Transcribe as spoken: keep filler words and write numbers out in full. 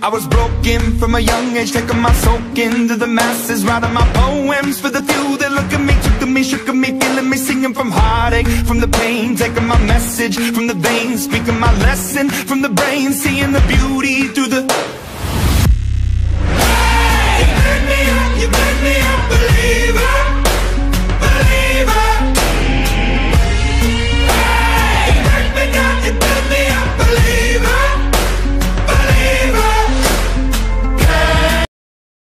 I was broken from a young age, taking my soak into the masses, writing my poems for the few that look at me, took to me, shook at me, feeling me, singing from heartache, from the pain, taking my message from the veins, speaking my lesson from the brain, seeing the beauty through the